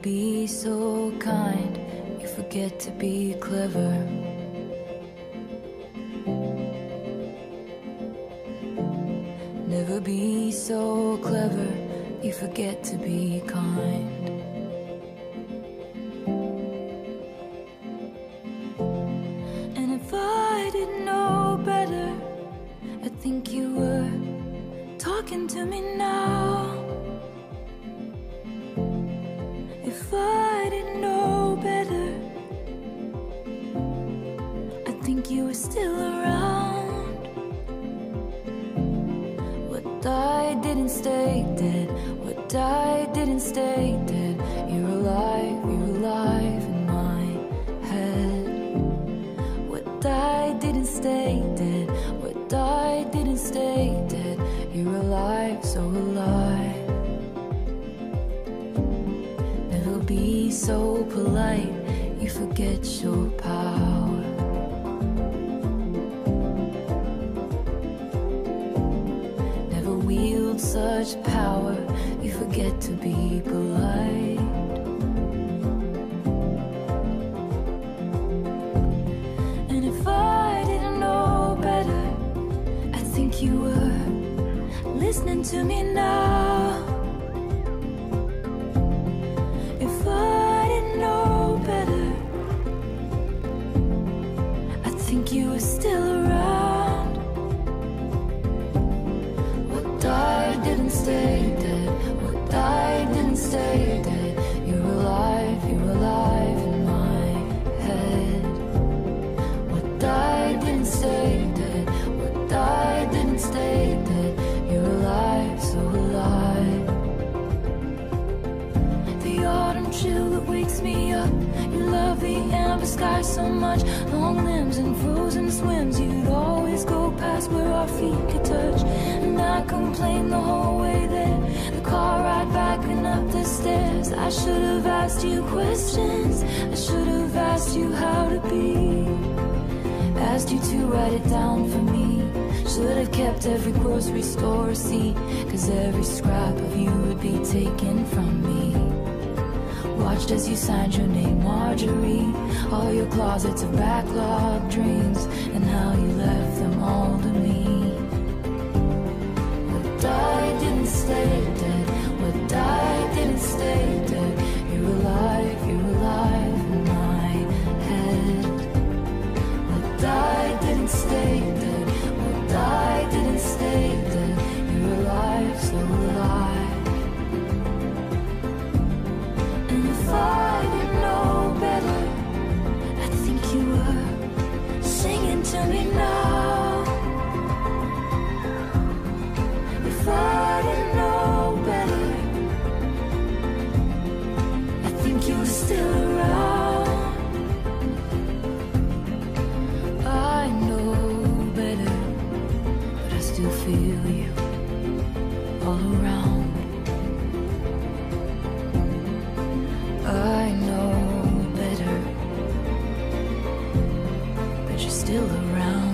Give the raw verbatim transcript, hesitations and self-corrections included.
be so kind, you forget to be clever. Never be so clever, you forget to be kind. And if I didn't know better, I think you were talking to me now. If I didn't know better, I think you were still around. What died didn't stay dead. What died didn't stay dead. You're alive, you're alive in my head. What died didn't stay dead. What died didn't stay dead. You're alive, so alive. Never be so polite, you forget your power. Never wield such power, you forget to be polite. And if I didn't know better, I think you were listening to me now. If I didn't know better, I think you were still around. What died didn't stay dead. What died didn't stay dead. You're alive, you're alive in my head. What died didn't stay dead. What died didn't stay dead. You're alive, so alive. The autumn chill that wakes me up. You love the amber sky so much. Long limbs and frozen swims. You'd always go past where our feet could touch. And I complained the whole way there. The car ride back and up the stairs. I should have asked you questions. I should have asked you how to be. Asked you to write it down for me. Should have kept every grocery store receipt, 'cause every scrap of you would be taken from me. Watched as you signed your name, Marjorie. All your closets of backlog dreams, and how you left them all to me. What died didn't stay dead. What died didn't stay dead. You're alive, you're alive in my head. What died didn't stay dead. What died didn't stay dead. You're alive, so alive. And if I didn't know better, I think you were singing to me now. If I didn't know better, I think you were still around. I know better, but I still feel you all around. I know better, but you're still around.